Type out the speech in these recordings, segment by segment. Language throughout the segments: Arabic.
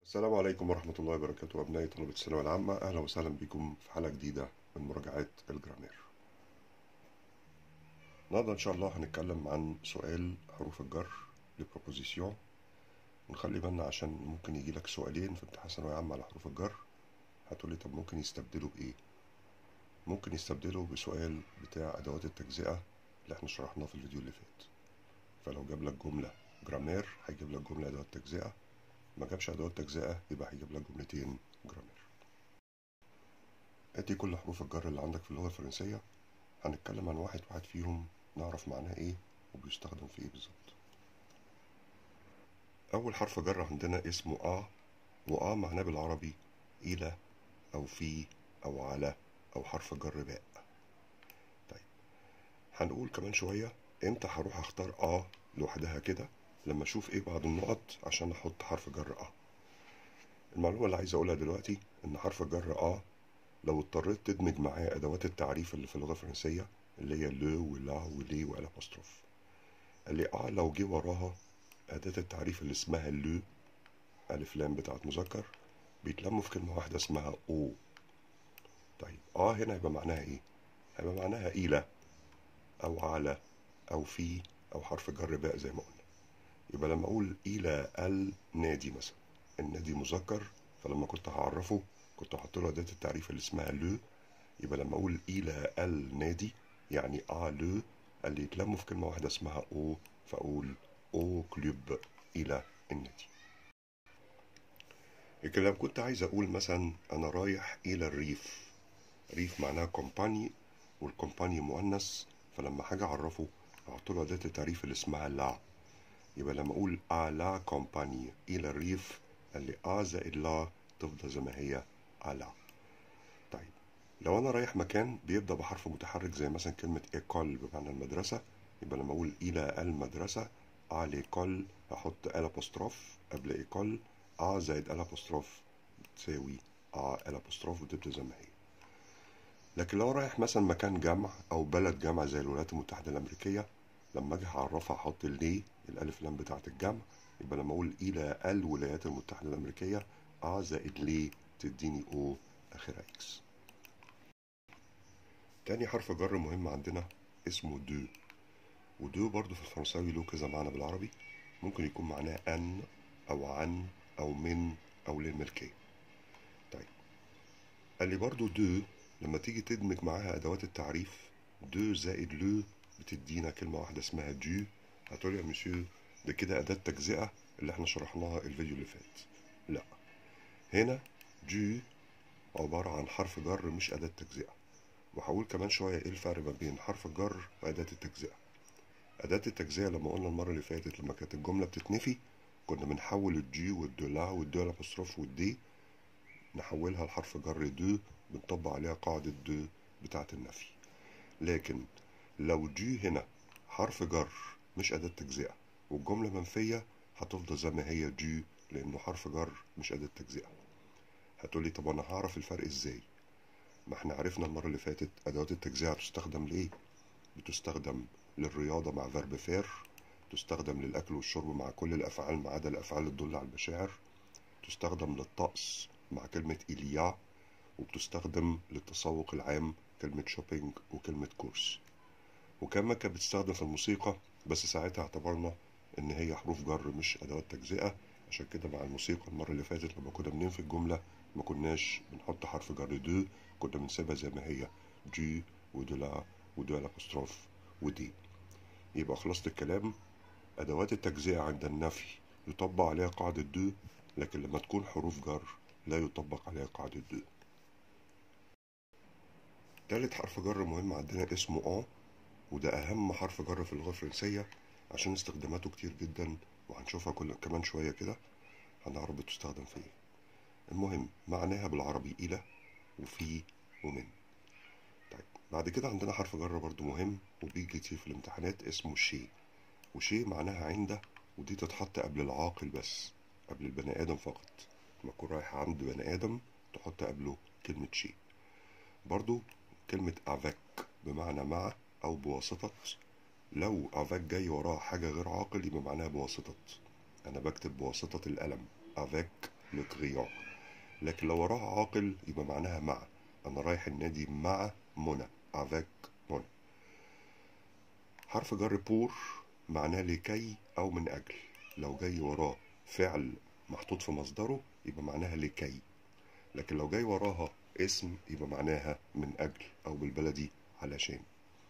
السلام عليكم ورحمة الله وبركاته أبنائي طلبة الثانوية العامة، أهلا وسهلا بكم في حلقة جديدة من مراجعات الجرامير. النهاردة إن شاء الله هنتكلم عن سؤال حروف الجر لبروبوزيسيون، ونخلي بالنا عشان ممكن يجيلك سؤالين في امتحان ثانوية عامة على حروف الجر. هتقولي طب ممكن يستبدلوا بإيه؟ ممكن يستبدلوا بسؤال بتاع أدوات التجزئة اللي احنا شرحناه في الفيديو اللي فات. فلو جاب لك جملة جرامير هيجيب لك جملة أدوات تجزئة، ما جابش أدوات تجزئة يبقى هيجيب لك جملتين جرامير. ادي كل حروف الجر اللي عندك في اللغة الفرنسية، هنتكلم عن واحد واحد فيهم نعرف معناه ايه وبيستخدم في ايه بالظبط. اول حرف جر عندنا اسمه وآ معناه بالعربي الى او في او على او حرف جر باء. طيب هنقول كمان شوية امتى هروح اختار لوحدها كده لما اشوف ايه بعض النقط عشان احط حرف جر المعلومة اللي عايز اقولها دلوقتي ان حرف جر لو اضطريت تدمج معاه ادوات التعريف اللي في اللغة الفرنسية اللي هي لو ولا ولي والابوستروف، اللي لو جه وراها أداة التعريف اللي اسمها لو ألف لام بتاعت مذكر بيتلموا في كلمة واحدة اسمها أو. طيب هنا يبقى معناها إيه؟ هيبقى معناها إلى أو على أو في أو حرف جر باء زي ما قلنا. يبقى لما أقول إلى النادي مثلا، النادي مذكر، فلما كنت هعرفه كنت هحط له أداة التعريف اللي اسمها لو. يبقى لما أقول إلى النادي يعني لو اللي يتلموا في كلمة واحدة اسمها أو، فأقول أو كلوب، إلى النادي. لكن لو كنت عايز أقول مثلا أنا رايح إلى الريف، ريف معناها كومباني والكومباني مؤنث، فلما حاجة أعرفه أحط له أداة التعريف اللي اسمها لا. يبقى لما أقول لا كومباني إلى الريف اللي زائد لا تفضل زي ما هي لا. طيب لو أنا رايح مكان بيبدأ بحرف متحرك زي مثلا كلمة إيكول بمعنى المدرسة، يبقى لما أقول إلى المدرسة ليكول أحط أبوستروف قبل إيكول، زائد أبوستروف تساوي الابوستروف وتبدأ زي ما هي. لكن لو رايح مثلا مكان جمع او بلد جمع زي الولايات المتحدة الامريكية، لما اجي اعرفها احط الالف لام بتاعة الجمع. يبقى لما اقول الى الولايات المتحدة الامريكية زائد لي تديني او اخرها اكس. تاني حرف جر مهم عندنا اسمه دو، ودو برضو في الفرنساوي له كذا معنى بالعربي، ممكن يكون معناه ان او عن او من او للملكية. طيب قال لي برضو دو لما تيجي تدمج معاها ادوات التعريف دو زائد لو بتدينا كلمة واحدة اسمها دو. هتقول يا مسيو ده كده اداة تجزئة اللي احنا شرحناها الفيديو اللي فات. لا، هنا دو عبارة عن حرف جر مش اداة تجزئة. وهقول كمان شوية ايه الفرق ما بين حرف الجر واداة التجزئة. اداة التجزئة لما قلنا المرة اللي فاتت لما كانت الجملة بتتنفي كنا بنحول الدو والدولا والدو الابوستروف والدي نحولها لحرف جر دو، بنطبق عليها قاعدة دو بتاعة النفي. لكن لو دو هنا حرف جر مش أداة تجزئة والجملة منفية هتفضل زي ما هي دو لأنه حرف جر مش أداة تجزئة. هتقولي طب أنا هعرف الفرق إزاي؟ ما احنا عرفنا المرة اللي فاتت أدوات التجزئة بتستخدم لإيه؟ بتستخدم للرياضة مع فيرب فير، تستخدم للأكل والشرب مع كل الأفعال ما عدا الأفعال اللي تدل على المشاعر، تستخدم للطقس مع كلمة إليا، وبتستخدم للتسوق العام كلمة شوبينج وكلمة كورس. وكمان كانت بتستخدم في الموسيقى بس ساعتها اعتبرنا ان هي حروف جر مش ادوات تجزئة، عشان كده مع الموسيقى المرة اللي فاتت لما كنا بننفي الجملة ما كناش بنحط حرف جر دو، كنا بنسيبها زي ما هي دو ودولا ودو الابوستروف ودي. يبقى خلاصة الكلام ادوات التجزئة عند النفي يطبق عليها قاعدة دو، لكن لما تكون حروف جر لا يطبق عليها قاعدة دو. تالت حرف جر مهم عندنا اسمه وده أهم حرف جر في اللغة الفرنسية عشان استخداماته كتير جدا، وهنشوفها كمان شوية كده هنعرف بتستخدم في ايه. المهم معناها بالعربي إلى وفي ومن. طيب بعد كده عندنا حرف جر برضو مهم وبيجي كتير في الامتحانات اسمه شي، وشي معناها عند، ودي تتحط قبل العاقل بس، قبل البني آدم فقط. لما تكون رايح عند بني آدم تحط قبله كلمة شي. برضو كلمة افيك بمعنى مع أو بواسطة، لو افيك جاي وراها حاجة غير عاقل يبقى معناها بواسطة. أنا بكتب بواسطة القلم افيك le crayon. لكن لو وراها عاقل يبقى معناها مع. أنا رايح النادي مع منى avec منى. حرف جر بور معناه لكي أو من أجل. لو جاي وراه فعل محطوط في مصدره يبقى معناها لكي، لكن لو جاي وراها اسم يبقى معناها من أجل أو بالبلدي علشان.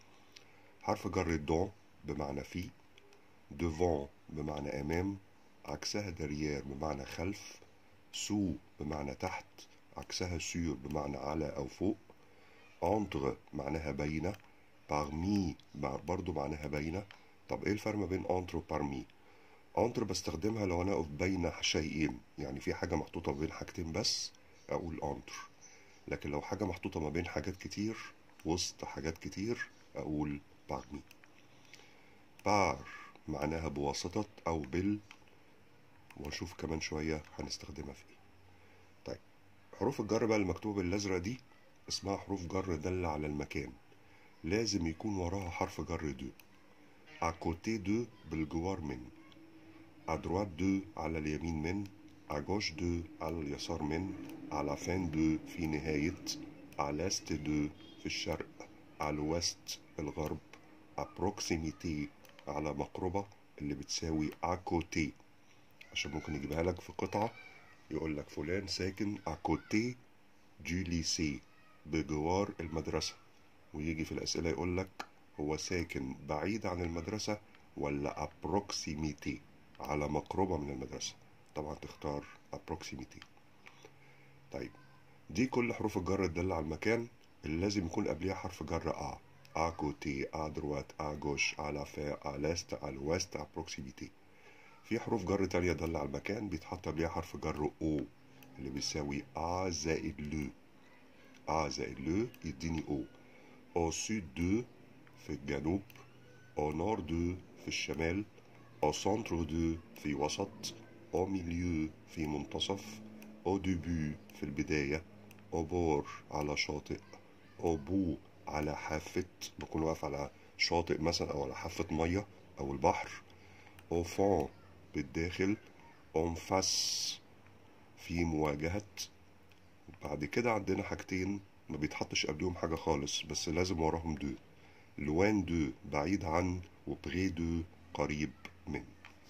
حرف جر دون بمعنى في، devant بمعنى أمام، عكسها derrière بمعنى خلف، sous بمعنى تحت، عكسها sur بمعنى على أو فوق، entre معناها بين، parmi برضو معناها بين. طب ايه الفرق ما بين entre و parmi؟ entre بستخدمها لو انا اقف بين شيئين، يعني في حاجة محطوطة بين حاجتين بس اقول entre، لكن لو حاجة محطوطة ما بين حاجات كتير وسط حاجات كتير اقول parmi. par معناها بواسطة او بال، ونشوف كمان شوية هنستخدمها في ايه. طيب حروف الجر بقى المكتوبة بالازرق دي اسمها حروف جر دالة على المكان، لازم يكون وراها حرف جر دو. à côté de بالجوار من، à droite de على اليمين من، à gauche de على اليسار من، à la fin de في نهاية، à l'est de في الشرق، à l'ouest الغرب، à proximité على مقربة اللي بتساوي à côté، عشان ممكن يجيبها لك في قطعة يقول لك فلان ساكن à côté du lycée بجوار المدرسة، ويجي في الأسئلة يقول لك هو ساكن بعيد عن المدرسة ولا à proximité على مقربة من المدرسة. طبعا تختار à proximité. طيب دي كل حروف الجر الدالة على المكان اللي لازم يكون قبلها حرف جر à côté à droite à gauche à la fin à l'est à l'ouest à proximité. في حروف جر تانية دالة على المكان بيتحط قبلها حرف جر او اللي بيساوي a زائد ل. a زائد ل يديني او. au sud de في الجنوب، au nord de في الشمال، au centre de في وسط، au milieu في منتصف، au début في البداية، au bord على شاطئ، au bout على حافة بكون واقف على شاطئ مثلا أو على حافة مية أو البحر، au fond بالداخل، en face في مواجهة. بعد كده عندنا حاجتين ما بيتحطش قبلهم حاجة خالص بس لازم وراهم دو، لوان دو بعيد عن، وبغي دو قريب من.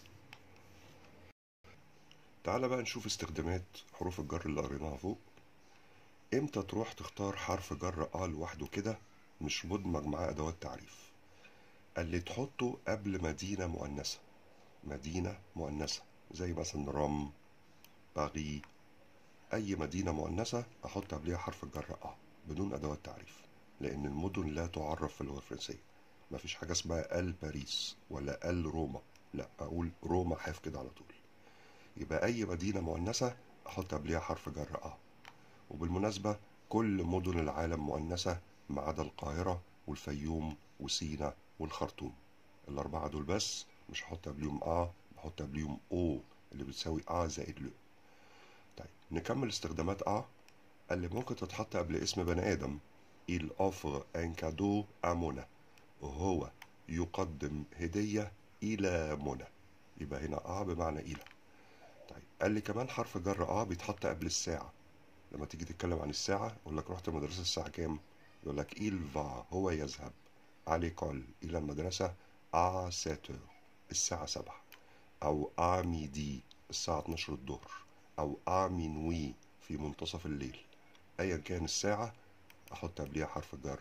تعال بقى نشوف استخدامات حروف الجر اللي قريناها فوق. امتى تروح تختار حرف جر لوحده كده مش مدمج معاه ادوات تعريف؟ اللي تحطه قبل مدينة مؤنثة، مدينة مؤنثة زي مثلا رام، باريس، اي مدينة مؤنثة احط قبلها حرف الجر بدون ادوات تعريف، لان المدن لا تعرف في اللغة الفرنسية. مفيش حاجة اسمها ال باريس ولا ال روما، لا اقول روما حاف كده على طول. يبقى اي مدينة مؤنثة احط قبلها حرف جر وبالمناسبة كل مدن العالم مؤنثة ما عدا القاهرة والفيوم وسينا والخرطوم، الاربعة دول بس مش هحط قبليهم بحط قبليهم او اللي بتساوي زائد ل. طيب نكمل استخدامات اللي ممكن تتحط قبل اسم بني آدم. il offre un cadeau à منى، وهو يقدم هدية إلى منى، يبقى هنا بمعنى إلى. طيب قال لي كمان حرف جر بيتحط قبل الساعة. لما تيجي تتكلم عن الساعة يقول لك رحت المدرسة الساعة كام؟ يقول لك il va هو يذهب à l'école إلى المدرسة à 7 heures الساعة 7، أو à midi الساعة 12 الظهر، أو à minuit في منتصف الليل. أيا كان الساعة أحط قبلها حرف جر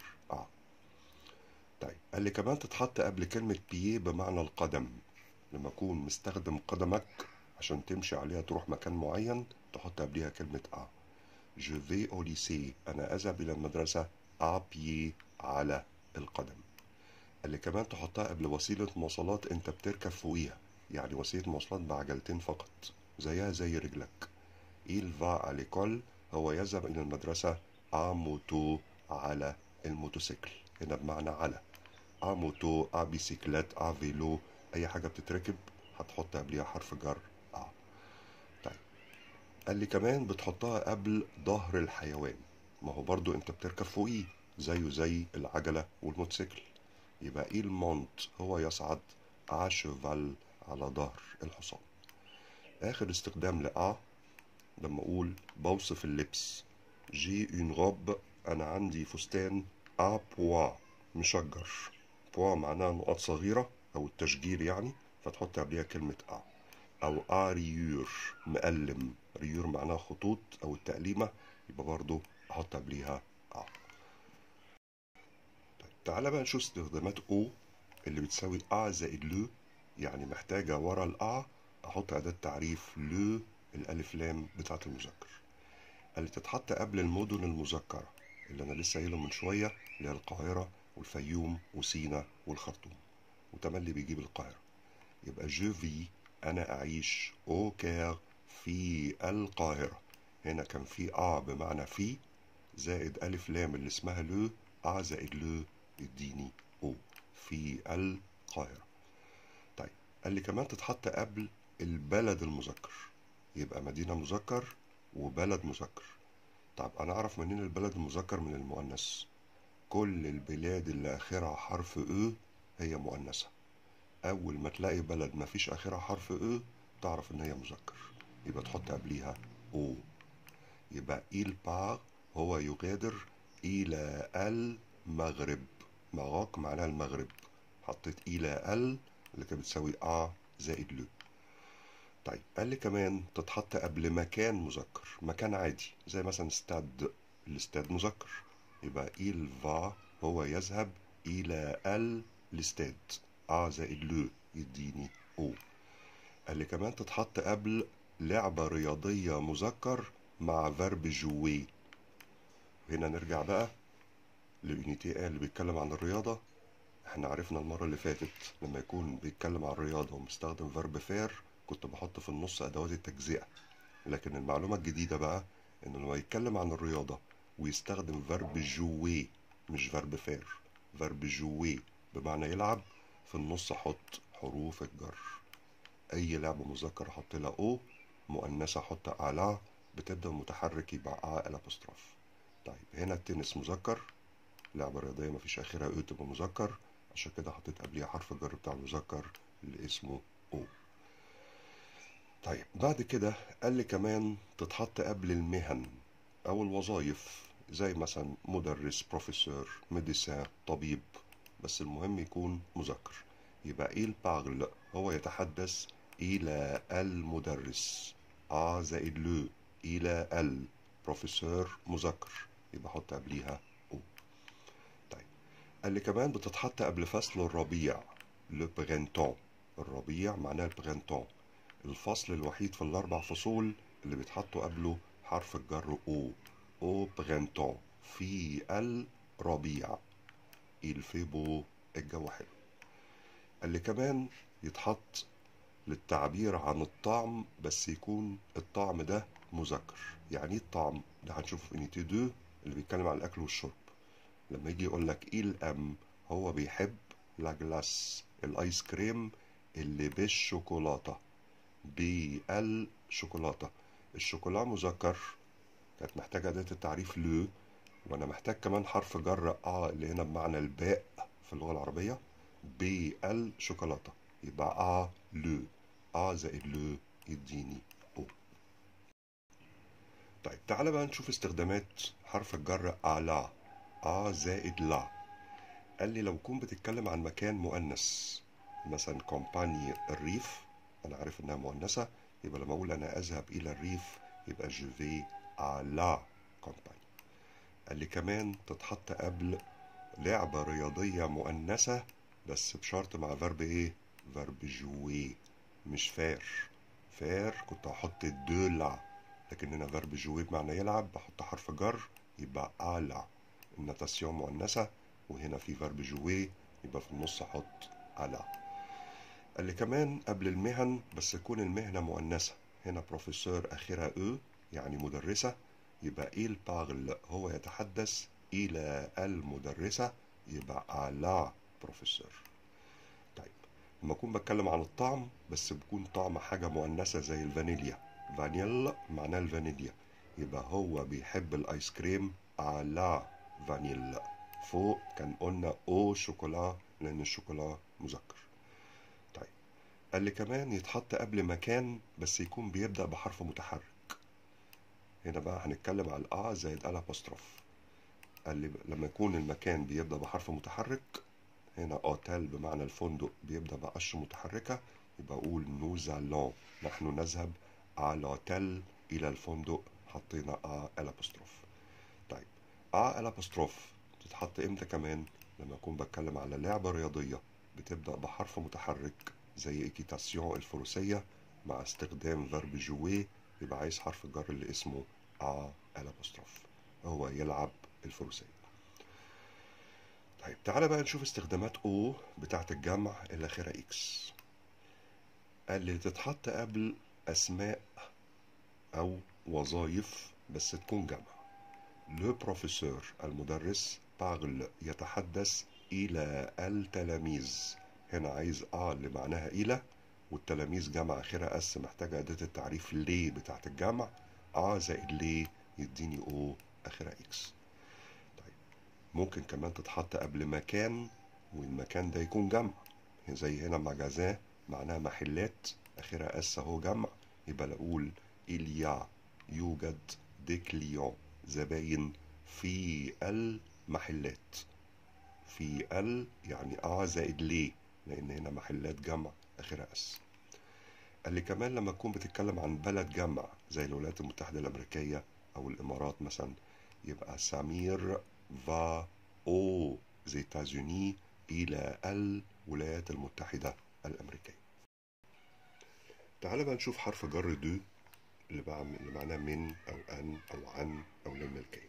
طيب قال لي كمان تتحط قبل كلمة بيه بمعنى القدم، لما أكون مستخدم قدمك عشان تمشي عليها تروح مكان معين تحط قبلها كلمة je vais au lycée أنا أذهب إلى المدرسة à pied على القدم. اللي كمان تحطها قبل وسيلة مواصلات أنت بتركب فوقيها، يعني وسيلة مواصلات بعجلتين فقط زيها زي رجلك. il va à l'école هو يذهب إلى المدرسة à moto على الموتوسيكل، هنا بمعنى على. à moto à bicyclette à vélo أي حاجة بتتركب هتحط قبلها حرف جر طيب قال لي كمان بتحطها قبل ظهر الحيوان، ما هو برضو انت بتركب فوقيه زيه زي العجلة والموتوسيكل، يبقى il monte هو يصعد à cheval على ظهر الحصان. آخر استخدام لما اقول بوصف اللبس جي اون روب، انا عندي فستان ا بوا مشجر. بوا معناها نقط صغيرة او التشجير يعني، فتحط قبلها كلمة ا. او ا ريور مقلم، ريور معناها خطوط او التقليمة، يبقى برضو احط قبليها ا. طيب تعالى بقى نشوف استخدامات او اللي بتساوي ا زائد لو، يعني محتاجة ورا الأ أحط أداة تعريف لو الألف لام بتاعة المذكر اللي تتحط قبل المدن المذكرة اللي أنا لسه قايله من شوية، اللي هي القاهرة والفيوم وسينا والخرطوم، وتملي بيجيب القاهرة. يبقى جو في أنا أعيش أو كير في القاهرة. هنا كان في أ بمعنى في زائد ألف لام اللي اسمها لو، أ زائد لو يديني أو في القاهرة. طيب قال لي كمان تتحط قبل البلد المذكر، يبقى مدينة مذكر وبلد مذكر. طب أنا أعرف منين البلد المذكر من المؤنث؟ كل البلاد اللي آخرها حرف أو هي مؤنثة. أول ما تلاقي بلد ما فيش آخرها حرف أو تعرف إن هي مذكر، يبقى تحط قبليها أو. يبقى il part هو يغادر إلى المغرب. ماروك معناها المغرب، حطيت إلى اللي كانت بتساوي أ زائد لو. طيب قال لي كمان تتحط قبل مكان مذكر، مكان عادي زي مثلا استاد، الاستاد مذكر، يبقى il va هو يذهب إلى الاستاد، أ زائد لو يديني أو. قال لي كمان تتحط قبل لعبة رياضية مذكر مع فيرب جوي. هنا نرجع بقى لليونيتي اللي بيتكلم عن الرياضة. احنا عرفنا المرة اللي فاتت لما يكون بيتكلم عن الرياضة ومستخدم فيرب فير كنت بحط في النص أدوات التجزئة، لكن المعلومة الجديدة بقى إنه لما يتكلم عن الرياضة ويستخدم فيرب جوي مش فيرب فير، فيرب جوي بمعنى يلعب، في النص أحط حروف الجر. أي لعبة مذكر أحط لها أو، مؤنثة أحط على، بتبدأ متحرك يبقى أ الأبوستروف. طيب هنا التنس مذكر، لعبة رياضية مفيش آخرها أو تبقى مذكر، عشان كده حطيت قبليها حرف الجر بتاع المذكر اللي اسمه أو. طيب بعد كده قال لي كمان تتحط قبل المهن أو الوظائف، زي مثلا مدرس، بروفيسور، ميديسان، طبيب، بس المهم يكون مذكر. يبقى il parle هو يتحدث إلى المدرس، أ زائد لو إلى البروفيسور مذكر، يبقى حط قبليها أو. طيب قال لي كمان بتتحط قبل فصل الربيع، لو برينتون، الربيع معناه البرينتون، الفصل الوحيد في الأربع فصول اللي بيتحطوا قبله حرف الجر أو برينتون، في الربيع، il fait beau الجو حلو. قال لي كمان يتحط للتعبير عن الطعم بس يكون الطعم ده مذكر. يعني ايه الطعم ده؟ هنشوفه في انيتي 2 اللي بيتكلم عن الاكل والشرب. لما يجي يقول لك il aime هو بيحب لا جلاس الايس كريم اللي بالشوكولاته، بالشوكولاته. الشوكولا مذكر، كانت محتاجه اداه التعريف لو، وانا محتاج كمان حرف جر اللي هنا بمعنى الباء في اللغه العربيه، بالشوكولاته، يبقى لو، زائد لو يديني او. طيب تعالى بقى نشوف استخدامات حرف الجر على، زائد لا. قال لي لو كنت بتتكلم عن مكان مؤنث، مثلا كومباني الريف، انا عارف انها مؤنثه، يبقى لما اقول انا اذهب الى الريف يبقى جو في على كومباني. قال لي كمان تتحط قبل لعبة رياضية مؤنثة بس بشرط مع فيرب ايه؟ فيرب جوي مش فير. فير كنت هحط دو لا، لكن هنا فيرب جوي بمعنى يلعب، بحط حرف جر يبقى على. النتاسيون مؤنثة وهنا في فيرب جوي، يبقى في النص احط على. قال لي كمان قبل المهن بس تكون المهنة مؤنثة، هنا بروفيسور اخرها او يعني مدرسة، يبقى il parle هو يتحدث إلى المدرسة، يبقى على بروفيسور. طيب لما أكون بتكلم عن الطعم بس بيكون طعم حاجة مؤنثة زي الفانيليا، فانيل معناه الفانيليا، يبقى هو بيحب الآيس كريم على فانيل. فوق كان قلنا أو شوكولا لأن الشوكولا مذكر. طيب قال لي كمان يتحط قبل مكان بس يكون بيبدأ بحرف متحرك، هنا بقى هنتكلم على الأ زائد الأبوستروف. قال لي لما يكون المكان بيبدأ بحرف متحرك، هنا اوتيل بمعنى الفندق بيبدأ بقش متحركة، يبقى أقول نوز allons، نحن نذهب على الأوتيل، إلى الفندق، حطينا الأبوستروف. طيب الأبوستروف تتحط إمتى كمان؟ لما أكون بتكلم على لعبة رياضية بتبدأ بحرف متحرك زي إيكيتاسيون الفروسية مع استخدام فيرب جوي، يبقى عايز حرف الجر اللي اسمه الأبوستروف، هو يلعب الفروسية. طيب تعالى بقى نشوف استخدامات او بتاعت الجمع اللي اخرها اكس. قال لي تتحط قبل اسماء او وظائف بس تكون جمع. لو بروفيسور المدرس، بارل يتحدث الى التلاميذ، هنا عايز اللي معناها الى، والتلاميذ جمع اخرها اس، محتاجه اداه التعريف ليه بتاعت الجمع، زائد ليه يديني او اخرها اكس. ممكن كمان تتحط قبل مكان والمكان ده يكون جمع، زي هنا مجازاه معناها محلات، اخرها اس اهو جمع، يبقى اقول إليا يوجد دي كليون، زباين في المحلات. في يعني زائد ليه، لان هنا محلات جمع اخرها اس. قال لي كمان لما تكون بتتكلم عن بلد جمع زي الولايات المتحدة الأمريكية أو الإمارات مثلا، يبقى سمير va aux États-Unis، إلى الولايات المتحدة الأمريكية. تعال بقى نشوف حرف جر دو اللي معناه من أو أن أو عن أو للملكية.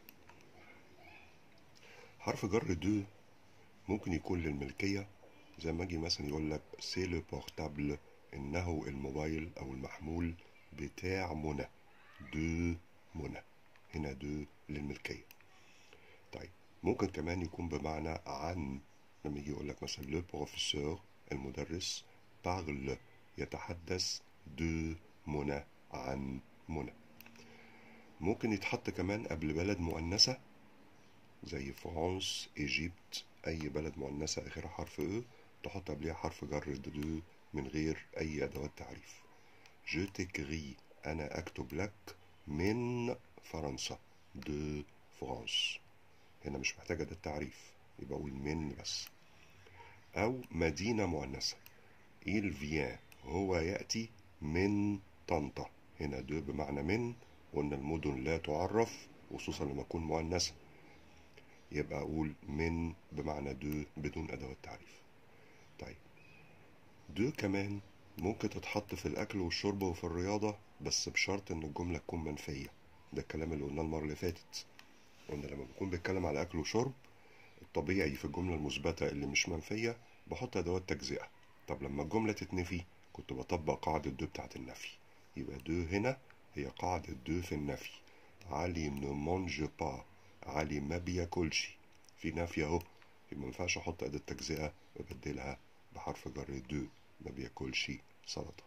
حرف جر دو ممكن يكون للملكية، زي ما اجي مثلا يقول لك سي لو بورتابل، انه الموبايل او المحمول بتاع منى، دو منى، هنا دو للملكية. طيب ممكن كمان يكون بمعنى عن، لما يجي يقول لك مثلا لو بروفيسور المدرس، بارل يتحدث، دو منى عن منى. ممكن يتحط كمان قبل بلد مؤنثة زي فرانس، ايجيبت، اي بلد مؤنثة اخرها حرف او تحط قبلها حرف جر دو من غير اي ادوات تعريف. جو تكري، انا اكتب لك من فرنسا، دو فرانس، هنا مش محتاجة ده التعريف، يبقى اقول من بس. او مدينة مؤنثة، il vient، هو يأتي من طنطا، هنا دو بمعنى من، وان المدن لا تعرف خصوصا لما تكون مؤنثة، يبقى اقول من بمعنى دو بدون ادوات تعريف. طيب دو كمان ممكن تتحط في الاكل والشرب وفي الرياضة، بس بشرط ان الجملة تكون منفية، ده الكلام اللي قلناه المرة اللي فاتت، قلنا لما بكون بيتكلم على اكل وشرب الطبيعي في الجملة المثبتة اللي مش منفية بحط ادوات تجزئة. طب لما الجملة تتنفي كنت بطبق قاعدة دو بتاعت النفي، يبقى دو هنا هي قاعدة دو في النفي. علي ne mange pas، علي ما بياكلش، في نفي اهو، يبقى مينفعش احط اداة تجزئة وابدلها بحرف جر دو، ما بياكلش سلطة.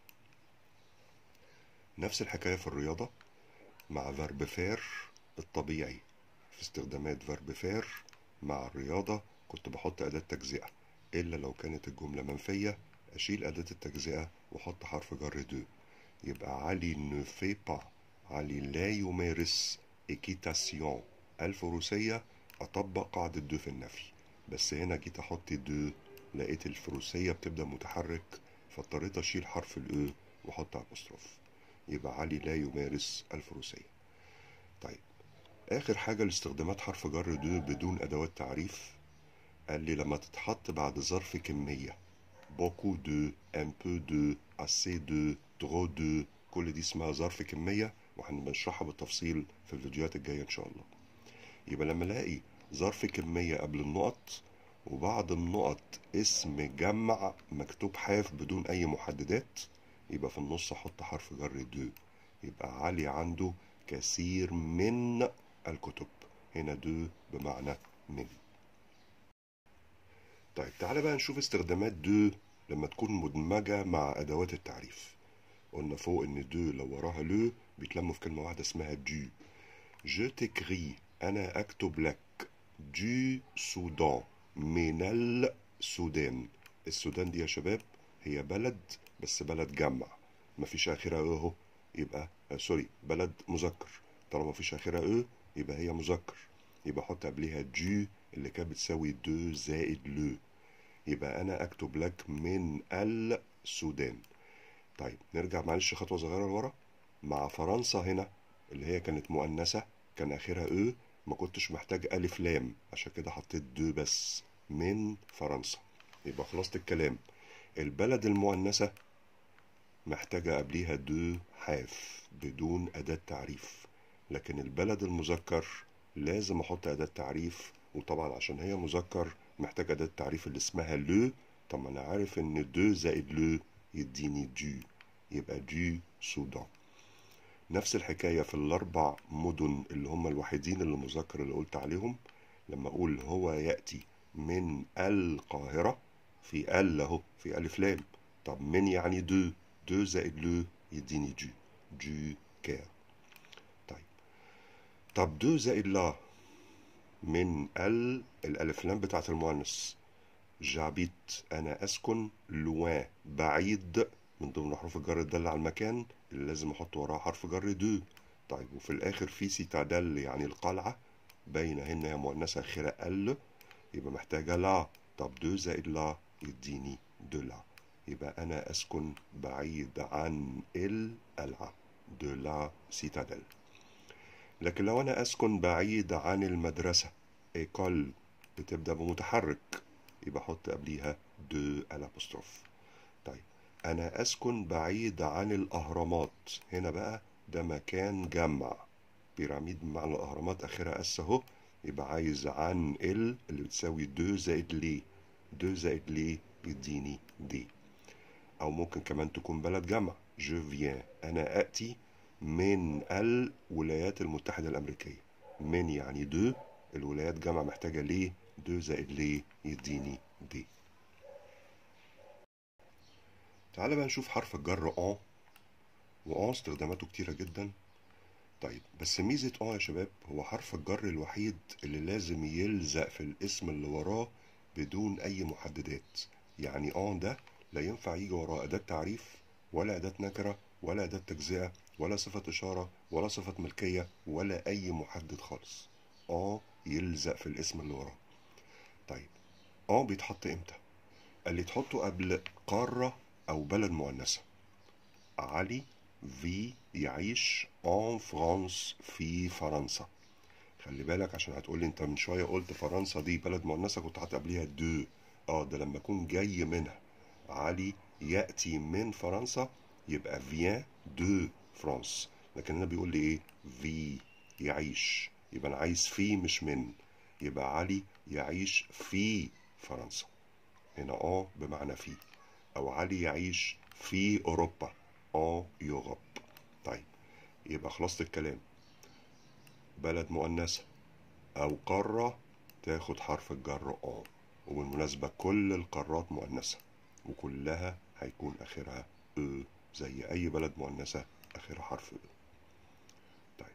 نفس الحكاية في الرياضة مع فيرب فير الطبيعي، في استخدامات فيرب فير مع الرياضة كنت بحط أداة تجزئة، إلا لو كانت الجملة منفية أشيل أداة التجزئة وأحط حرف جر دو، يبقى علي ne fait pas، علي لا يمارس إيكيتاسيون الفروسية، أطبق قاعدة دو في النفي، بس هنا جيت أحط دو لقيت الفروسية بتبدأ متحرك فاضطريت أشيل حرف الأو وأحط أبوستروف، يبقى علي لا يمارس الفروسية. طيب آخر حاجة لاستخدامات حرف جر دو بدون أدوات تعريف، قال لي لما تتحط بعد ظرف كمية، beaucoup de، un peu de، assez de، trop de، كل دي اسمها ظرف كمية وهنشرحها بالتفصيل في الفيديوهات الجاية إن شاء الله. يبقى لما الاقي ظرف كمية قبل النقط وبعد النقط اسم جمع مكتوب حاف بدون أي محددات، يبقى في النص أحط حرف جر دو، يبقى علي عنده كثير من الكتب، هنا دو بمعنى من. طيب تعالى بقى نشوف استخدامات دو لما تكون مدمجة مع أدوات التعريف. قلنا فوق إن دو لو وراها لو بيتلموا في كلمة واحدة اسمها دو. جو تكري، أنا أكتب لك، دو سودان، من السودان. السودان دي يا شباب هي بلد، بس بلد جمع مفيش آخرها اهو، يبقى سوري بلد مذكر، طالما مفيش اخرها او يبقى هي مذكر، يبقى احط قبلها دو اللي كانت بتساوي دو زائد لو، يبقى انا اكتب لك من السودان. طيب نرجع معلش خطوة صغيرة لورا. مع فرنسا هنا اللي هي كانت مؤنثة كان آخرها أو، ما كنتش محتاج ألف لام، عشان كده حطيت دو بس، من فرنسا. يبقى خلاصة الكلام، البلد المؤنثة محتاجة قبليها دو حاف بدون أداة تعريف، لكن البلد المذكر لازم أحط أداة تعريف، وطبعا عشان هي مذكر محتاج أداة تعريف اللي اسمها لو. طب أنا عارف إن دو زائد لو يديني دو، يبقى دو سودان. نفس الحكاية في الأربع مدن اللي هم الوحيدين اللي مذكر اللي قلت عليهم. لما أقول هو يأتي من القاهرة، في ال أهو، في ألف لام. طب من يعني دو، دو زائد لو يديني دو، دو كير. طيب طب دو زائد لا من الألف لام بتاعت المؤنث. جابيت أنا أسكن، لوان بعيد، من ضمن حروف الجر الدالة على المكان اللي لازم أحط وراها حرف جر دو. طيب وفي الآخر في سيتادل يعني القلعة، باينة هنا هي مؤنثة آخرة ال، يبقى محتاجة لا. طب دو زائد لا يديني دو لا، يبقى أنا أسكن بعيد عن القلعة، دو لا سيتادل. لكن لو أنا أسكن بعيد عن المدرسة، إيكول بتبدأ بمتحرك، يبقى أحط قبليها دو الأبوستروف. طيب أنا أسكن بعيد عن الأهرامات، هنا بقى ده مكان جمع، بيراميد بمعنى الأهرامات آخرها أس أهو، يبقى عايز عن اللي بتساوي دو زائد لي، دو زائد لي يديني دي. أو ممكن كمان تكون بلد جمع، جو فيان أنا أتي من الولايات المتحدة الأمريكية، من يعني دو، الولايات جمع محتاجة ليه، دو زائد ليه يديني دي. تعال بقى نشوف حرف الجر اون، واون استخداماته كتيرة جدا. طيب بس ميزة اون يا شباب هو حرف الجر الوحيد اللي لازم يلزق في الاسم اللي وراه بدون أي محددات. يعني اون ده لا ينفع يجي وراه أداة تعريف ولا أداة نكرة ولا أداة تجزئة ولا صفة إشارة ولا صفة ملكية ولا أي محدد خالص. اون يلزق في الاسم اللي وراه. طيب اون بيتحط امتى؟ اللي تحطه قبل قارة أو بلد مؤنثة. علي في يعيش en فرانس في فرنسا. خلي بالك عشان هتقولي انت من شوية قلت فرنسا دي بلد مؤنثة كنت حاطط قبليها دو. ده لما اكون جاي منها. علي يأتي من فرنسا يبقى فيان دو فرانس، لكن هنا بيقول لي ايه؟ في يعيش، يبقى انا عايز في مش من، يبقى علي يعيش في فرنسا، هنا بمعنى في. او علي يعيش في اوروبا، يوروب. طيب يبقى خلاصة الكلام، بلد مؤنثة او قارة تاخد حرف الجر وبالمناسبة كل القارات مؤنثة وكلها هيكون اخرها او، زي اي بلد مؤنثة اخرها حرف او. طيب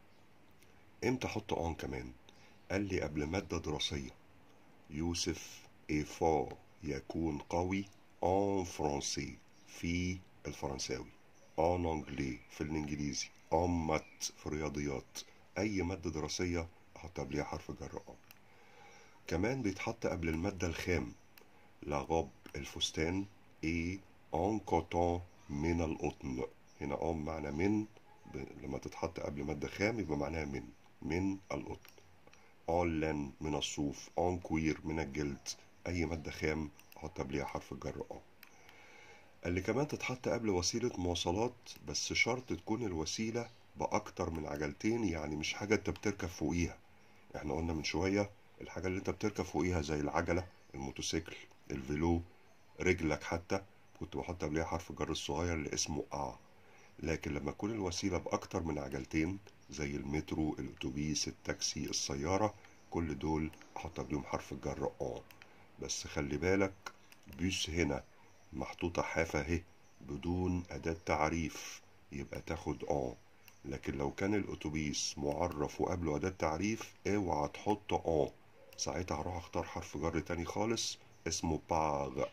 امتى احط كمان؟ قال لي قبل مادة دراسية. يوسف إيفور يكون قوي en français في الفرنساوي، en anglais في الإنجليزي، en maths في الرياضيات. أي مادة دراسية أحط قبلها حرف جر كمان بيتحط قبل المادة الخام، لا robe الفستان، et en coton من القطن. هنا معنى من، لما تتحط قبل مادة خام يبقى معناها من القطن. en laine من الصوف، en cuir من الجلد. أي مادة خام أحط قبلها حرف الجر اللي كمان تتحط قبل وسيلة مواصلات، بس شرط تكون الوسيلة بأكتر من عجلتين، يعني مش حاجة أنت بتركب فوقيها. احنا قلنا من شوية الحاجة اللي أنت بتركب فوقيها زي العجلة، الموتوسيكل، الفيلو، رجلك حتى، كنت بحط قبلها حرف الجر الصغير اللي اسمه لكن لما تكون الوسيلة بأكتر من عجلتين زي المترو، الأتوبيس، التاكسي، السيارة، كل دول أحط قبلهم حرف الجر بس خلي بالك، بيس هنا محطوطة حافة اهي بدون أداة تعريف، يبقى تاخد لكن لو كان الأتوبيس معرف وقبله أداة تعريف اوعى تحط ساعتها هروح اختار حرف جر تاني خالص اسمه باغ،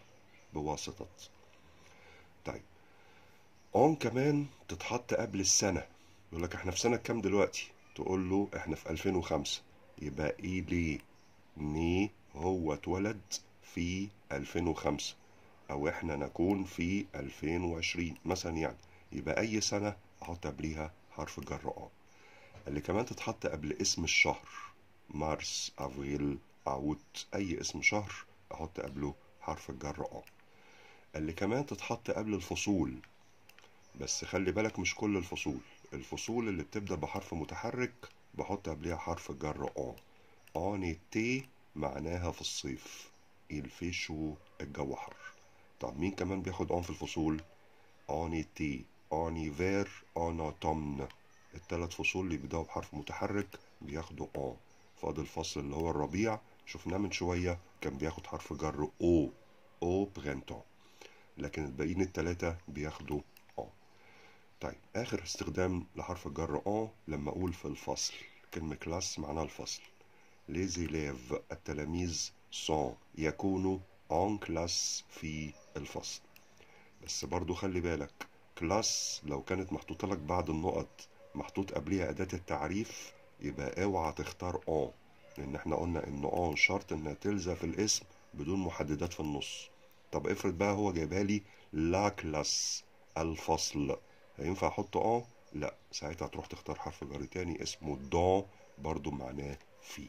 بواسطة. طيب كمان تتحط قبل السنة، يقول لك احنا في سنة كام دلوقتي؟ تقول له احنا في 2005. يبقى إيلي ني، هو اتولد في 2005، أو احنا نكون في 2020 مثلا يعني. يبقى أي سنة أحط قبليها حرف جر اه. اللي كمان تتحط قبل اسم الشهر، مارس، افريل، اوت، اي اسم شهر احط قبله حرف الجر اه. اللي كمان تتحط قبل الفصول، بس خلي بالك مش كل الفصول. الفصول اللي بتبدأ بحرف متحرك بحط قبلها حرف الجر اه. ان تي معناها في الصيف، الفيشو الجو حر. طب مين كمان بياخد ان في الفصول؟ en été, en hiver, en automne. التلات فصول اللي بيبدأوا بحرف متحرك بياخدوا en. فاضل الفصل اللي هو الربيع، شفناه من شوية كان بياخد حرف جر au printemps. لكن الباقيين التلاتة بياخدوا en. طيب آخر استخدام لحرف الجر en لما أقول في الفصل. كلمة كلاس معناها الفصل. les élèves التلاميذ sont يكونوا en classe في الفصل. بس برضو خلي بالك، كلاس لو كانت محطوطة لك بعد النقط محطوط قبليها أداة التعريف، يبقى اوعى تختار اون، لأن احنا قلنا إن اون شرط إنها تلزق في الاسم بدون محددات في النص. طب افرض بقى هو جايبها لي لا كلاس، الفصل، هينفع أحط اون؟ لا، ساعتها تروح تختار حرف جر تاني اسمه دون، برضو معناه في.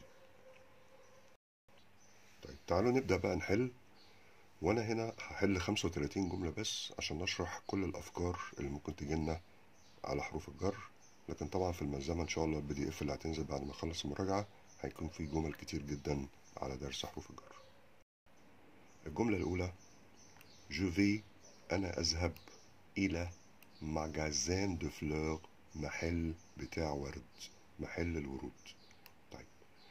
طيب تعالوا نبدأ بقى نحل. وانا هنا هحل 35 جملة بس عشان نشرح كل الافكار اللي ممكن تجيلنا على حروف الجر. لكن طبعا في الملزمة ان شاء الله البي دي اف اللي هتنزل بعد ما اخلص المراجعة هيكون في جمل كتير جدا على درس حروف الجر. الجملة الاولى: je vais، انا اذهب الى magasin de fleurs، محل بتاع ورد، محل الورود. طيب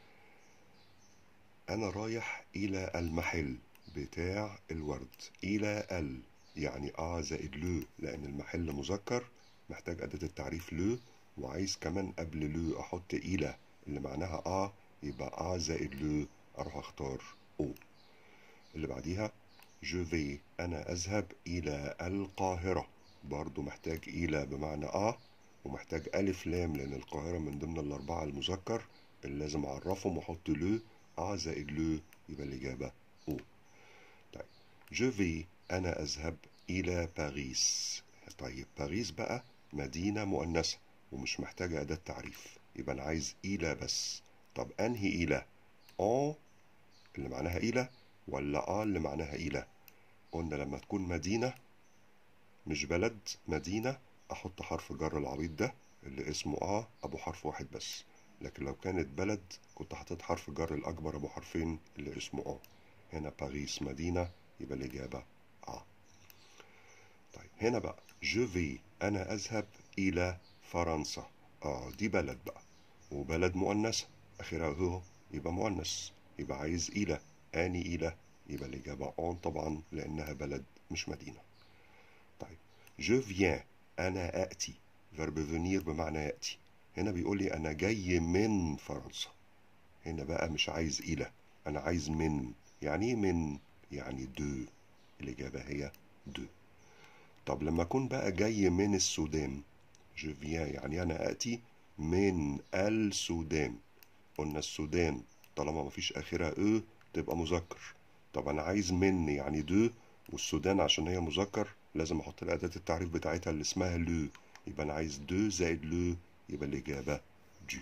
أنا رايح إلى المحل بتاع الورد. إلى يعني زائد لو، لأن المحل مذكر محتاج أداة التعريف لو، وعايز كمان قبل لو أحط إلى اللي معناها يبقى زائد لو، أروح أختار أو. اللي بعديها je vais، أنا أذهب إلى القاهرة، برضو محتاج إلى بمعنى ومحتاج ألف لام، لأن القاهرة من ضمن الأربعة المذكر اللي لازم أعرفهم وأحط لو، زائد لو، يبقى الإجابة أو. طيب je vais، أنا أذهب إلى باريس. طيب باريس بقى مدينة مؤنثة ومش محتاجة أداة تعريف، يبقى أنا عايز إلى بس. طب أنهي إلى؟ أن اللي معناها إلى ولا اللي معناها إلى؟ قلنا لما تكون مدينة مش بلد، مدينة، أحط حرف جر العبيط ده اللي اسمه أبو حرف واحد بس. لكن لو كانت بلد كنت حطيت حرف جر الأكبر أبو حرفين اللي اسمه هنا باريس مدينة، يبقى الإجابة طيب هنا بقى je vais، أنا أذهب إلى فرنسا. دي بلد بقى، وبلد مؤنثة آخرها هو، يبقى مؤنث، يبقى عايز إلى. آني إلى، يبقى الإجابة طبعا لأنها بلد مش مدينة. طيب je viens، أنا أأتي، verb venir بمعنى يأتي. هنا بيقول لي أنا جاي من فرنسا. هنا بقى مش عايز إلى، أنا عايز من. يعني إيه من؟ يعني دو، الإجابة هي دو. طب لما أكون بقى جاي من السودان، je viens يعني أنا آتي من السودان. قلنا السودان طالما مفيش آخرها تبقى مذكر. طب أنا عايز من يعني دو، والسودان عشان هي مذكر لازم أحط الأداة التعريف بتاعتها اللي اسمها لو، يبقى أنا عايز دو زائد لو، يبقى الإجابة دو.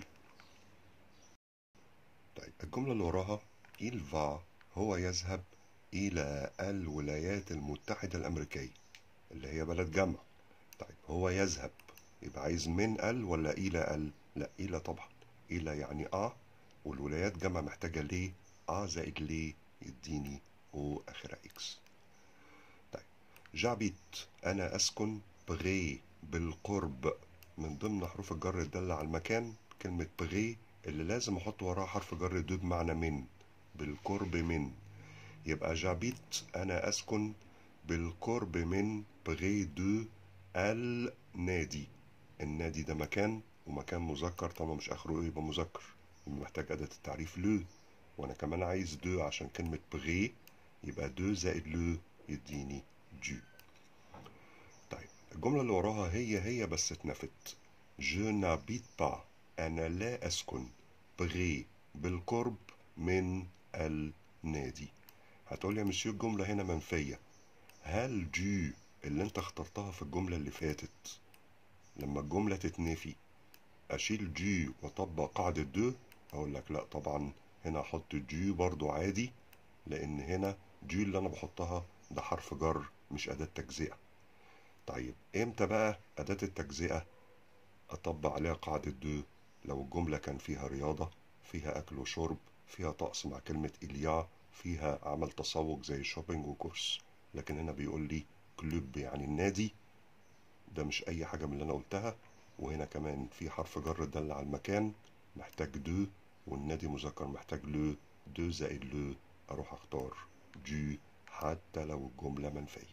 طيب الجملة اللي وراها il va، هو يذهب إلى الولايات المتحدة الأمريكية اللي هي بلد جمع. طيب هو يذهب، يبقى عايز من ولا إلى لا إلى طبعا. إلى يعني والولايات جمع محتاجة ليه، زائد ليه يديني او آخرها إكس. طيب جابيت، أنا أسكن بغي بالقرب. من ضمن حروف الجر الدالة على المكان كلمة بغي اللي لازم أحط وراها حرف جر دو بمعنى من، بالقرب من. يبقى جابيت أنا أسكن بالقرب من بغي دو النادي. النادي ده مكان، ومكان مذكر طالما مش آخره يبقى مذكر، يبقى محتاج أداة التعريف لو، وأنا كمان عايز دو عشان كلمة بغي، يبقى دو زائد لو يديني جو. طيب الجملة اللي وراها هي بس اتنفت. Je n'habite pas. أنا لا أسكن. près بالقرب من النادي. هتقول يا مسيو الجملة هنا منفية. هل دو اللي انت اخترتها في الجملة اللي فاتت لما الجملة تتنفي أشيل دو وأطبق قاعدة دو؟ أقول لك لأ طبعا، هنا أحط دو برضو عادي، لأن هنا دو اللي أنا بحطها ده حرف جر مش أداة تجزئة. طيب إمتى بقى أداة التجزئة أطبق عليها قاعدة دو؟ لو الجملة كان فيها رياضة، فيها أكل وشرب، فيها طقس مع كلمة إليا، فيها عمل تسوق زي شوبينج وكورس. لكن هنا بيقول لي كلوب يعني النادي، ده مش أي حاجة من اللي أنا قلتها. وهنا كمان في حرف جر دل على المكان محتاج دو، والنادي مذكر محتاج لو، دو زائد لو، أروح أختار دو حتى لو الجملة منفية.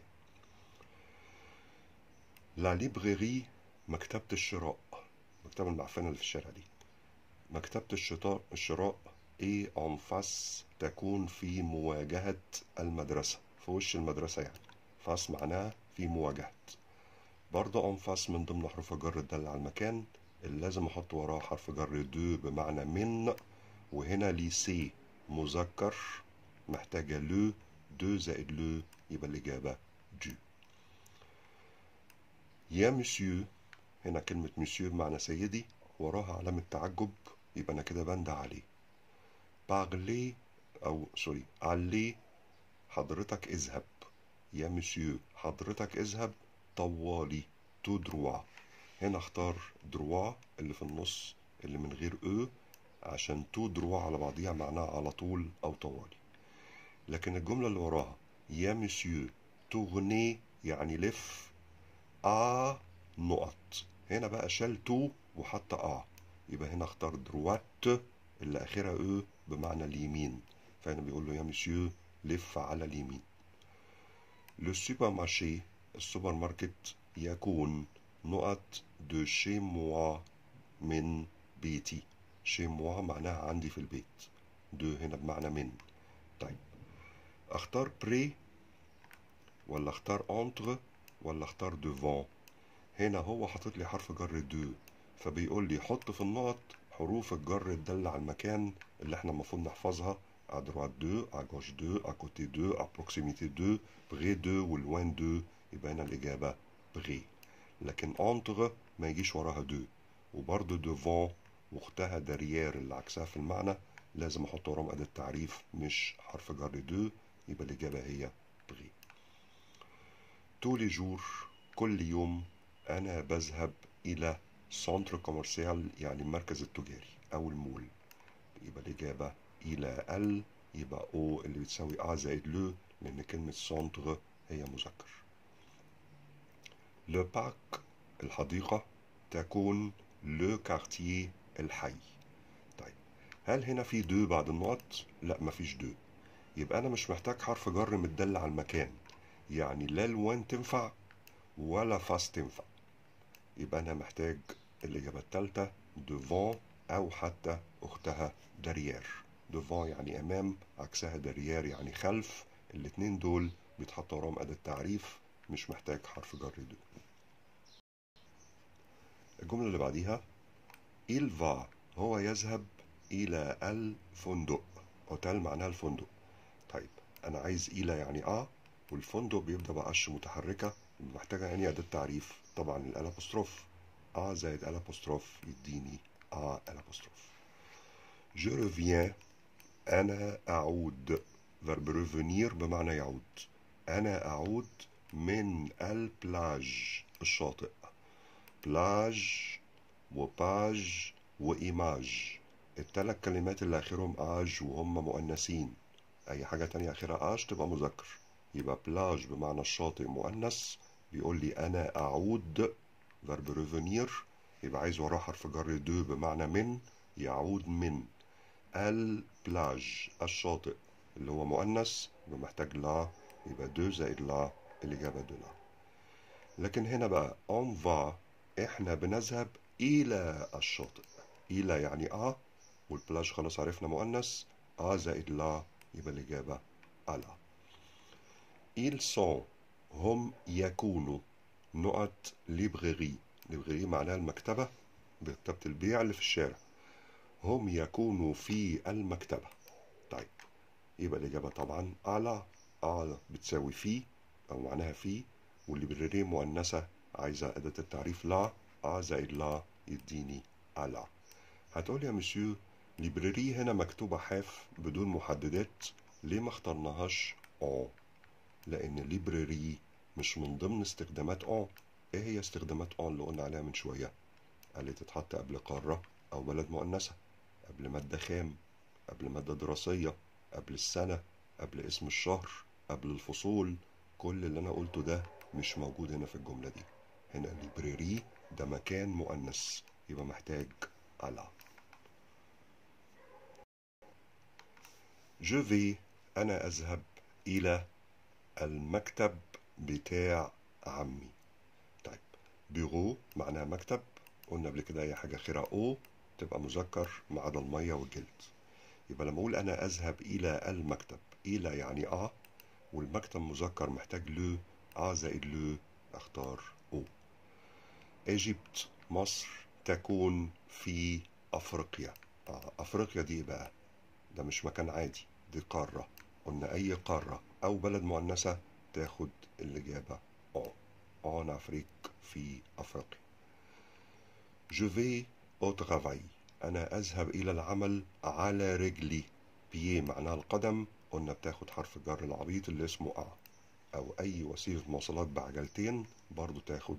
لا ليبريري مكتبة الشراء، المكتبة المعفنة اللي في الشارع دي. مكتبة الشراء ايه en face تكون في مواجهة المدرسة، في وش المدرسة يعني. فاس معناها في مواجهة. برضه en face من ضمن حروف الجر الدالة على المكان اللي لازم احط وراه حرف جر دو بمعنى من. وهنا ليسي مذكر محتاجة لو، دو زائد لو، يبقى الإجابة دو. يا مسيو، هنا كلمة مسيو بمعنى سيدي وراها علامة تعجب، يبقى أنا كده بندى عليه. بارلي أو سوري علي، حضرتك اذهب. يا مسيو حضرتك اذهب طوالي، تو دروا. هنا اختار دروا اللي في النص اللي من غير او، عشان تو دروا على بعضيها معناها على طول أو طوالي. لكن الجملة اللي وراها يا مسيو تغني يعني لف، نقط. هنا بقى شال تو وحتى يبقى هنا اختار دروات اللي اخرها او بمعنى اليمين، فهنا بيقول له يا مسيو لف على اليمين. لو سوبر مارشي السوبر ماركت يكون نقط دو شي موا من بيتي. شي موا معناها عندي في البيت، دو هنا بمعنى من. طيب اختار بري ولا اختار انتر ولا اختار دوفون؟ هنا هو حاطط لي حرف جر دو، فبيقول لي حط في النقط حروف الجر الدالة على المكان اللي احنا المفروض نحفظها. à droite 2 à gauche 2 à côté 2 à proximité 2 près 2 والوان 2، يبقى هنا الإجابة près. لكن entre ما يجيش وراها دو، وبرضه devant واختها derrière اللي عكسها في المعنى لازم احط وراهم أداة تعريف مش حرف جر دو، يبقى الإجابة هي près. tous les jours كل يوم أنا بذهب إلى سنتر كوميرسيال يعني المركز التجاري أو المول، يبقى الإجابة إلى يبقى أو اللي بتساوي زائد لو، لأن كلمة سنتر هي مذكر. لو بارك الحديقة تكون لو كارتيه الحي. طيب هل هنا في دو بعد النقط؟ لا مفيش دو، يبقى أنا مش محتاج حرف جر متدل على المكان، يعني لا الوان تنفع ولا فاس تنفع، يبقى أنا محتاج الإجابة التالتة devant أو حتى أختها derrière. devant يعني أمام، عكسها derrière يعني خلف. الاتنين دول بيتحط وراهم أداة تعريف، مش محتاج حرف جر دو. الجملة اللي بعديها il va هو يذهب إلى الفندق. أوتيل معناها الفندق. طيب أنا عايز إلى يعني والفندق بيبدأ بقش متحركة، محتاجة يعني أداة تعريف طبعا الألابوستروف. زائد الابوستروف يديني الابوستروف. je reviens أنا أعود، verbe revenir بمعنى يعود. أنا أعود من البلاج الشاطئ. بلاج وباج وإيماج، التلات كلمات اللي آخرهم آج وهم مؤنثين، أي حاجة تانية آخرها آج تبقى مذكر. يبقى بلاج بمعنى الشاطئ مؤنث، بيقول لي أنا أعود verbe revenir، يبقى عايز وراه حرف جر دو بمعنى من، يعود من البلاج الشاطئ اللي هو مؤنث بمحتاج لا، يبقى دو زائد لا، الإجابة دو لا. لكن هنا بقى on va احنا بنذهب إلى الشاطئ. إلى يعني والبلاج خلاص عرفنا مؤنث، زائد لا، يبقى الإجابة ألا. ils sont هم يكونوا نقط librairie. librairie معناها المكتبة، مكتبة البيع اللي في الشارع. هم يكونوا في المكتبة. طيب يبقى الإجابة طبعا على. على بتساوي في أو معناها في، والليبراري مؤنثة عايزة أداة التعريف لا. زائد لا يديني على. هتقول يا مسيو ليبراري هنا مكتوبة حاف بدون محددات، ليه ما اخترناهاش لأن ليبراري مش من ضمن استخدامات ايه هي استخدامات اللي قلنا عليها من شوية؟ اللي تتحط قبل قارة أو بلد مؤنثة، قبل مادة خام، قبل مادة دراسية، قبل السنة، قبل اسم الشهر، قبل الفصول. كل اللي أنا قلته ده مش موجود هنا في الجملة دي. هنا ليبراري ده مكان مؤنث، يبقى محتاج على. Je vais أنا أذهب إلى المكتب بتاع عمي. طيب بيرو معناها مكتب، قلنا قبل كده أي حاجة آخرها أو تبقى مذكر ما عدا المية والجلد. يبقى لما أقول أنا أذهب إلى المكتب، إلى يعني والمكتب مذكر محتاج لو. زائد لو أختار أو. إيجيبت مصر تكون في أفريقيا. أفريقيا دي بقى ده مش مكان عادي، دي قارة. قلنا أي قارة أو بلد مؤنثة تاخد الإجابة en Afrique في أفريقيا. Je vais au travail أنا أذهب إلى العمل على رجلي. بيه معناها القدم، قلنا بتاخد حرف الجر العبيط اللي اسمه أو أي وسيلة مواصلات بعجلتين برضو تاخد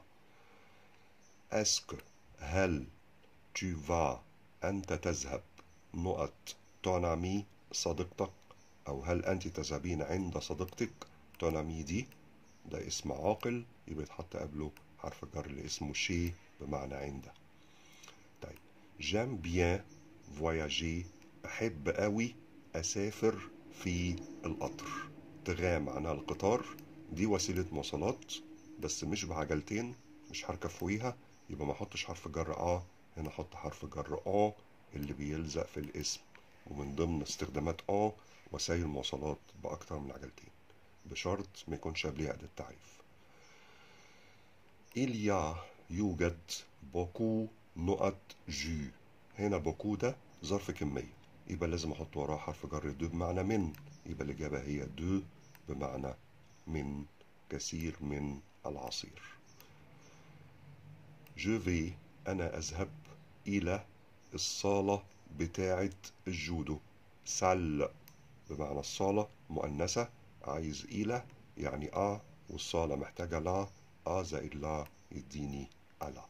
أسك هل tu vas أنت تذهب نقط ton ami صديقتك، أو هل أنت تذهبين عند صديقتك. ton ami دي ده اسم عاقل، يبقى يتحط قبله حرف الجر اللي اسمه شي بمعنى عند. طيب j'aime bien voyager أحب قوي أسافر في القطر. تغام معناها القطار، دي وسيلة مواصلات بس مش بعجلتين، مش هركب فوقيها، يبقى ما احطش حرف جر هنا احط حرف جر اللي بيلزق في الاسم. ومن ضمن استخدامات وسائل مواصلات بأكتر من عجلتين، بشرط ما يكونش قبلها أداة تعريف. يوجد بوكو نقط جو. هنا بوكو ده ظرف كمية، يبقى لازم احط وراه حرف جر دو بمعنى من، يبقى الإجابة هي دو بمعنى من كثير من العصير. Je vais أنا أذهب إلى الصالة بتاعة الجودو. سال بمعنى الصالة مؤنثة، عايز إلى يعني والصالة محتاجة لا. زائد لا يديني على.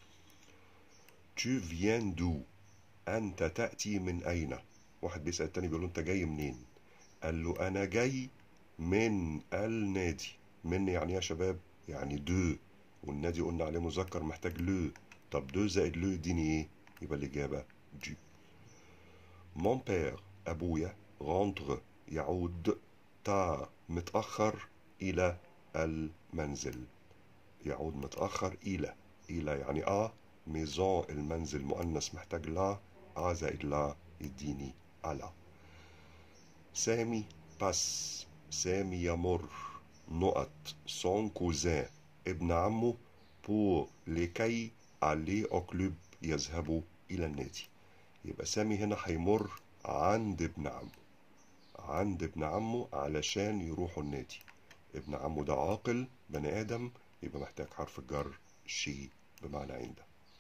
Tu viens d'où أنت تأتي من أين؟ واحد بيسأل التاني بيقول له أنت جاي منين؟ قال له أنا جاي من النادي. من يعني يا شباب يعني دو، والنادي قلنا عليه مذكر محتاج لو. طب دو زائد لو يديني ايه؟ يبقى الإجابة دو. Mon père أبويا rentre يعود متأخر إلى المنزل. يعود متأخر إلى يعني ميزون المنزل مؤنث محتاج لا. زائد لا يديني على. سامي باس سامي يمر نقط سون كوزان ابن عمه بور لكي عليه أو كلوب يذهبوا إلى النادي. يبقى سامي هنا هيمر عند ابن عمه، عند ابن عمه علشان يروحوا النادي. ابن عمه ده عاقل بني آدم، يبقى محتاج حرف الجر شي بمعنى عنده.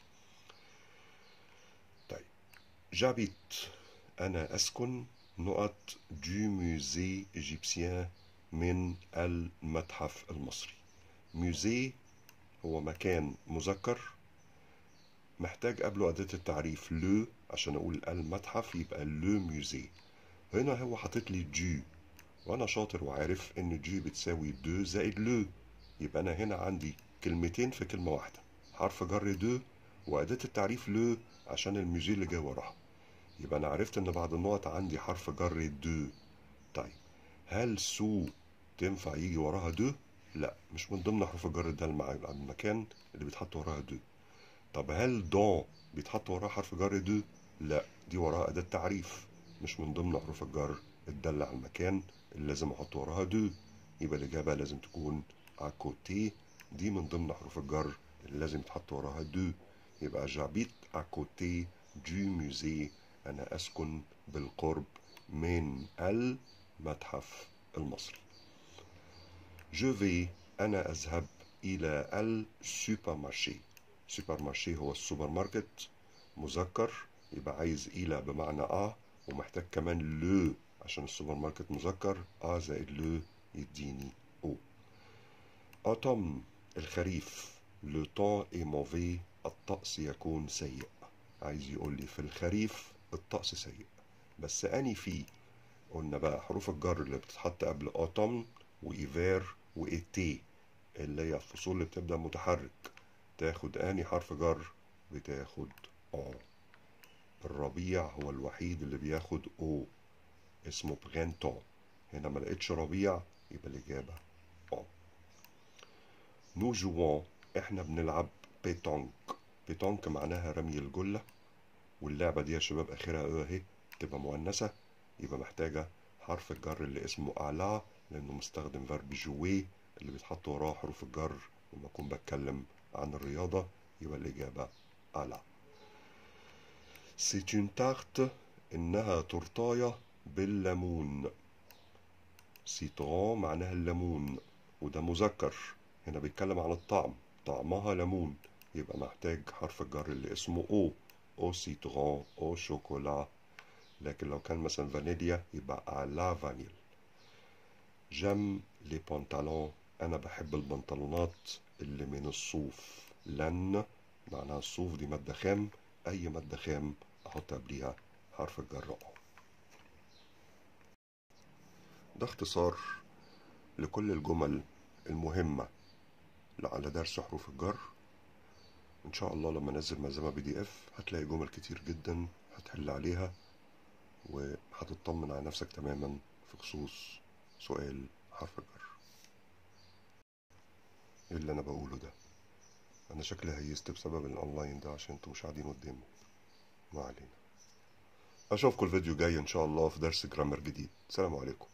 طيب جابيت أنا أسكن نقط دو موزي إيجيبسيان من المتحف المصري. موزي هو مكان مذكر محتاج قبله أداة التعريف لو عشان أقول المتحف، يبقى لو موزي. هنا هو حاطط لي دو، وأنا شاطر وعارف إن دو بتساوي دو زائد لو، يبقى أنا هنا عندي كلمتين في كلمة واحدة، حرف جر دو وأداة التعريف لو عشان الموزي اللي جاي وراها. يبقى أنا عرفت إن بعد النقط عندي حرف جر دو. طيب هل سو تنفع يجي وراها دو؟ لا، مش من ضمن حروف الجر ده المكان اللي بيتحط وراها دو. طب هل دون بيتحط وراها حرف جر دو؟ لا، دي وراها أداة تعريف، مش من ضمن حروف الجر الدالة على المكان اللي لازم أحط وراها دو. يبقى الإجابة لازم تكون أكوتي، دي من ضمن حروف الجر اللي لازم يتحط وراها دو. يبقى j'habite à côté du musée. أنا أسكن بالقرب من المتحف المصري. Je vais أنا أذهب إلى السوبر مارشي. سوبر مارشي هو السوبر ماركت، مذكر، يبقى عايز إلى بمعنى ومحتاج كمان لو عشان السوبر ماركت مذكر، زائد لو يديني او. automne الخريف. le temps est mauvais الطقس يكون سيء. عايز يقول لي في الخريف الطقس سيء، بس أني فيه. قلنا بقى حروف الجر اللي بتتحط قبل autumn وإيفير وإيتي اللي هي الفصول اللي بتبدأ متحرك تاخد أني حرف جر؟ بتاخد الربيع هو الوحيد اللي بياخد او، اسمه برينتون. هنا ما لقيتش ربيع يبقى الإجابة نو جوون احنا بنلعب بيتونك. بيتونك معناها رمي الجلة، واللعبة دي يا شباب آخرها اهي تبقى مؤنثة، يبقى محتاجة حرف الجر اللي اسمه أعلى، لأنه مستخدم فيرب جوي اللي بيتحط وراه حروف الجر لما أكون بتكلم عن الرياضة، يبقى الإجابة أعلى. C'est une tarte إنها تورتاية بالليمون. سيترون معناها الليمون وده مذكر، هنا بيتكلم عن الطعم، طعمها ليمون، يبقى محتاج حرف الجر اللي اسمه او سيترون او شوكولا. لكن لو كان مثلا فانيليا يبقى على فانيل. جم لي بنطالون انا بحب البنطلونات اللي من الصوف. لن معناها الصوف دي مادة خام، اي مادة خام احط قبليها حرف الجر ده اختصار لكل الجمل المهمة على درس حروف الجر. ان شاء الله لما انزل ملزمة PDF هتلاقي جمل كتير جدا هتحل عليها، وهتطمن على نفسك تماما في خصوص سؤال حرف الجر. ايه اللي انا بقوله ده؟ انا شكلي هيست بسبب الاونلاين ده عشان انتوا مش قاعدين قدامي. ما علينا، اشوفكم الفيديو جاي ان شاء الله في درس جرامر جديد. سلام عليكم.